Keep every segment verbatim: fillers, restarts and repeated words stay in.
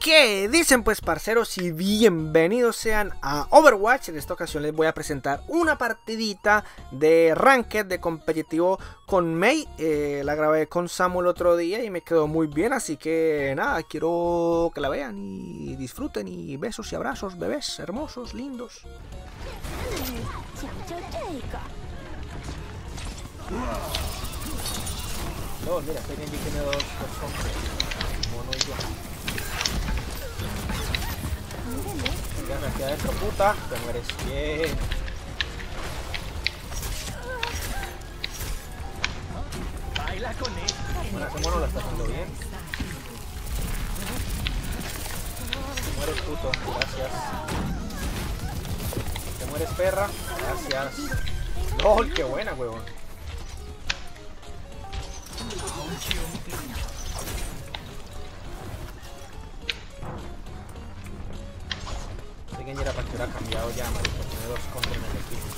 ¿Qué dicen pues, parceros? Y bienvenidos sean a Overwatch. En esta ocasión les voy a presentar una partidita de Ranked, de competitivo con Mei. eh, La grabé con Samu el otro día y me quedó muy bien, así que nada, quiero que la vean y disfruten. Y besos y abrazos, bebés hermosos, lindos. No, mira, este Genji tiene dos, dos hombres, mono y yo. Ya aquí adentro, puta, te mueres bien. Baila con él. Bueno, ese mono lo está haciendo bien. Te mueres, puto, gracias. Te mueres, perra, gracias. LOL, qué buena, huevón. Este Genji era para que hubiera cambiado ya, marico. Tiene dos contra en el equipo.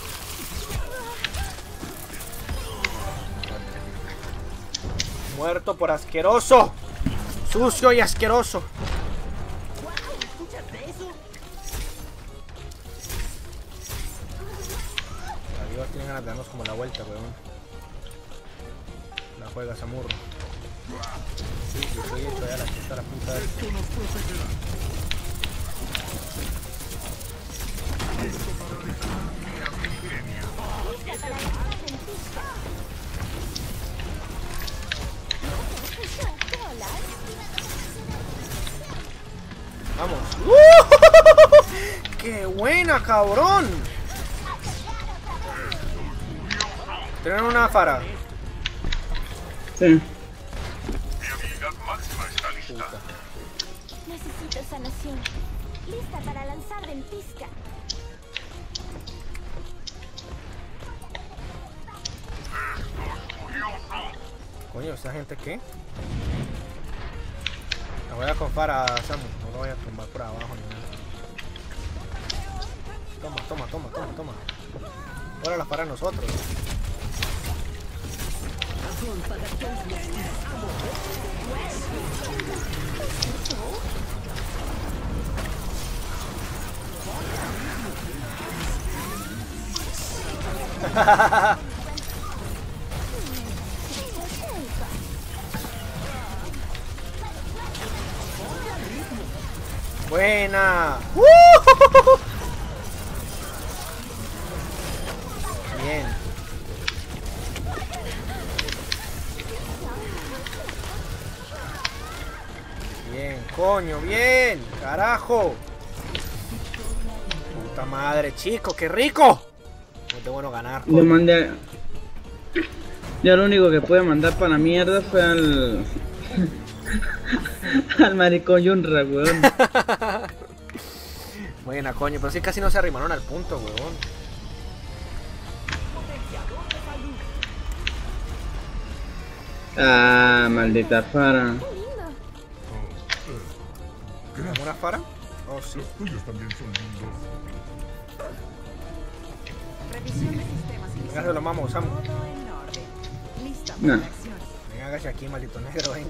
Muerto por asqueroso. Sucio y asqueroso. Las divas tienen ganas de darnos como la vuelta, weón. La juega Samurro. Sí, yo soy hecho ya la chuta la puta de... Vamos. ¡Uh! ¡Qué buena, cabrón! ¿Tienen una fara? Sí. Puta. Necesito sanación. Lista para lanzar ventisca. Coño, ¿esa gente qué? La voy a confar a Samu, no lo voy a tumbar por abajo ni nada. Toma, toma, toma, toma, toma. Ahora las para nosotros. Buena. ¡Uh! Bien. Bien, coño, bien. Carajo. Puta madre, chico, qué rico. No te bueno ganar. Le mandé. Ya lo único que pude mandar para la mierda fue al. al maricón Yunra, weón. Buena, coño, pero sí casi no se arrimaron al punto, weón. Ah, maldita fara. ¿Tenemos una fara? Oh, sí. Los tuyos también son lindos. Venga, se lo mamo, Samu. No. Venga, hágase aquí, maldito negro, venga.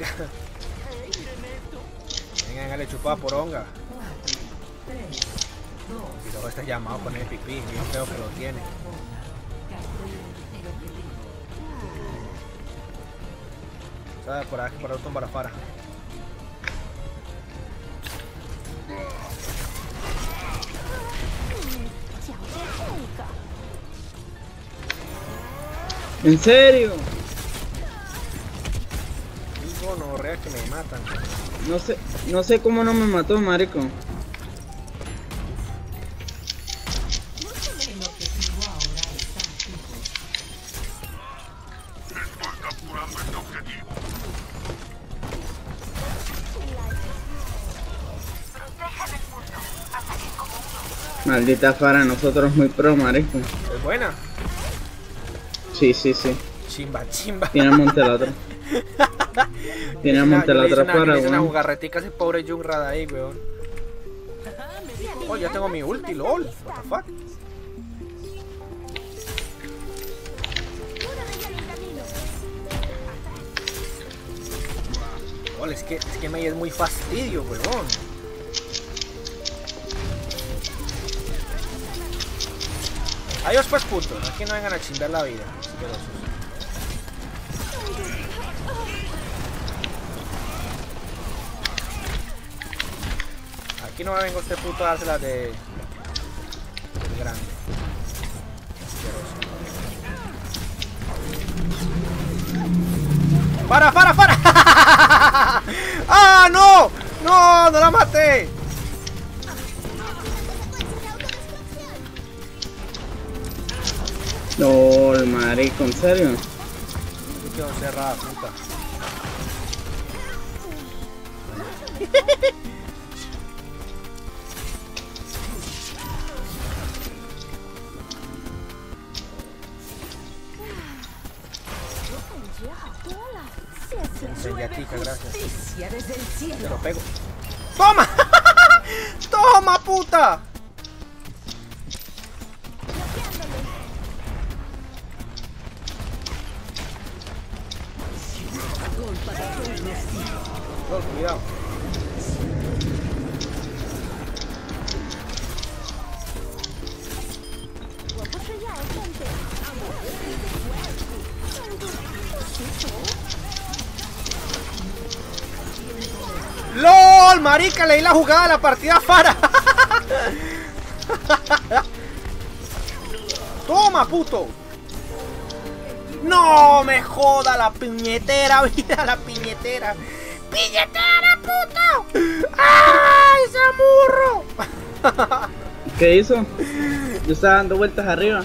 Venga, venga, le chupada por honga. Y luego está llamado con el pipí, bien feo que lo tiene. ¿Sabes? Por aquí, por auto para afuera. ¿En serio? Digo, no, rea que me matan. No sé, no sé cómo no me mató, marico. Maldita fara, nosotros muy pro, marico. ¿Es buena? Sí, sí, sí. Chimba, chimba. Tiene monte la otra. Tiene monte la otra fara, weón. Una weón. jugarretica ese pobre Junra de ahí, weón. Oh, ya tengo mi ulti, lol. What the fuck. Lol, es que, es que Mei es muy fastidio, huevón. Adiós pues putos, aquí no vengan a chingar la vida. Asquerosos. Aquí no me venga usted puto a dárselas de... de grande. Asqueroso. ¡Para, para, para! ¡Ah, no! ¡No! ¡No la maté! No, el marico, ¿en serio? Me quedo encerrada, puta. Enseñatica, gracias. Te lo pego. ¡Toma! ¡Toma, puta! Oh, cuidado. ¡Lol! Marica, leí la jugada de la partida Fara. ¡Toma, puto! ¡No me joda la piñetera, vida, la piñetera! ¡Piñetera, puto! ¡Ay, Samurro! ¿Qué hizo? Yo estaba dando vueltas arriba.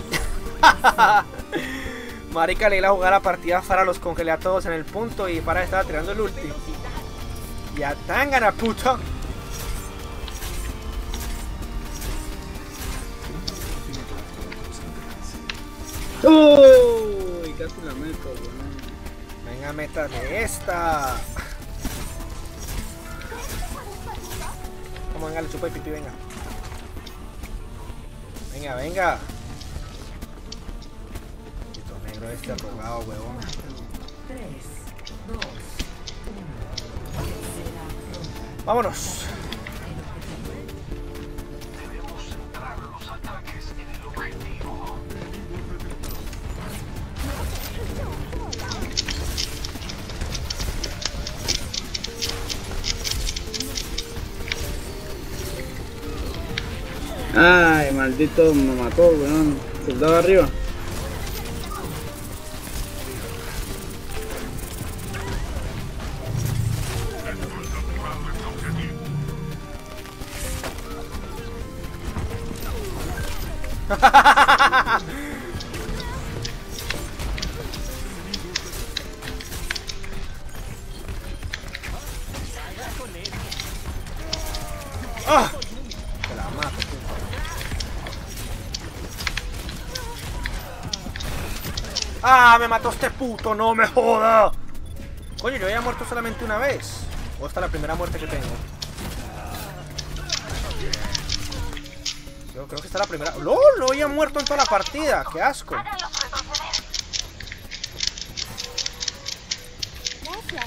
Marica, leí la jugada de la partida Fara, los congelé a todos en el punto y Fara estaba tirando el ulti. Ya tangana, puto. Uy, casi la meto, weón. Venga, meta de esta. Vamos, venga, le chupa el pipí, venga. Venga, venga. Pito negro este arrugado, huevón. Vámonos. Debemos centrar los ataques en el objetivo. Ay, maldito, me mató, weón. Soldado arriba. ¡Ah! Te la mato, puta. ¡Ah! Me mató este puto, no me joda. Coño, yo había muerto solamente una vez. O esta es la primera muerte que tengo. Yo creo que esta es la primera. ¡Lol! No había muerto en toda la partida. ¡Qué asco! Gracias.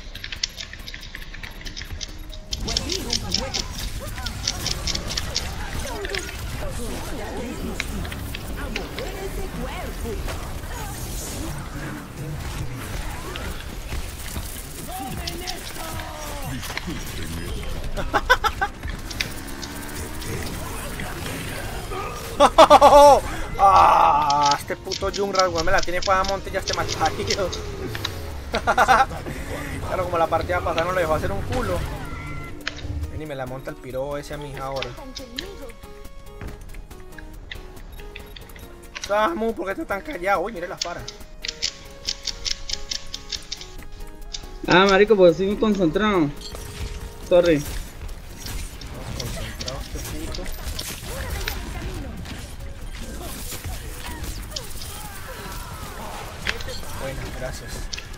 ¡Ah! Este puto Jungras, weón, me la tiene para monte ya este mal parido. Claro, como la partida pasada no lo dejó hacer un culo. Ven y me la monta el piro ese a mi hija ahora. Samu, ¿por qué estás tan callado? Uy, mire la Fara. Ah, marico, pues estoy muy concentrado. Sorry. Concentrado este puto. Bueno, gracias.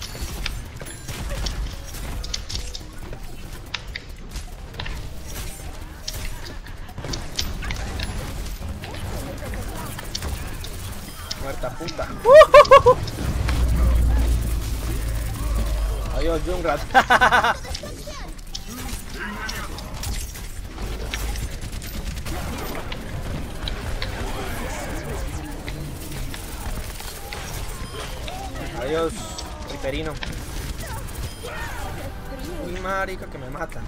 Muerta puta. Adiós, Jungras. Adiós, Riperino. Uy, marica, que me matan.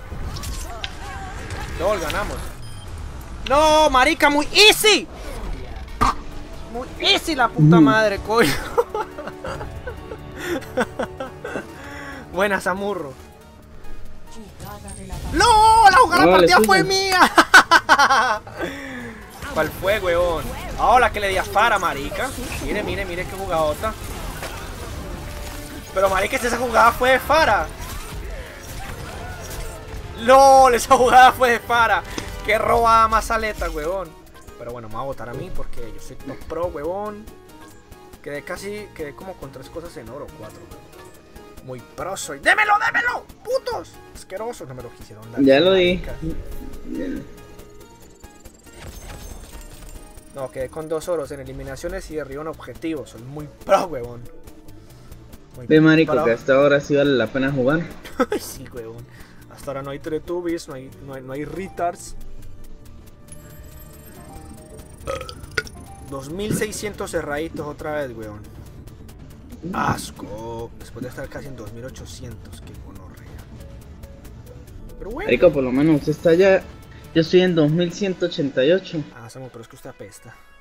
LOL, ganamos. No, marica, muy easy. Muy easy la puta madre, coño. Buena, Samurro. ¡No! ¡La jugada No, partida le fue suyo. mía! ¿Cuál fue, weón? Ahora que le di a Fara, marica. Mire, mire, mire qué jugadota. Pero, marica, esa jugada fue de Fara. ¡Lol! Esa jugada fue de Fara. ¡Qué robada más aleta, weón! Pero bueno, me va a votar a mí porque yo soy top pro, weón. Quedé casi, quedé como con tres cosas en oro, cuatro, weón. Muy pro soy. ¡Démelo, démelo! ¡Putos! Asquerosos, no me lo quisieron dar. Ya lo di. Marica. No, quedé con dos oros en eliminaciones y derribo en objetivos. Soy muy pro, weón. Muy Ve, marico, pro. que hasta ahora sí vale la pena jugar. Sí, weón. Hasta ahora no hay Teletubbies, no hay, no hay, no hay retards. dos mil seiscientos cerraditos otra vez, weón. Asco. Después de estar casi en dos mil ochocientos. Qué gonorrea. Pero bueno. Marico, por lo menos usted está ya. Yo estoy en dos mil ciento ochenta y ocho. Ah, Samu, pero es que usted apesta.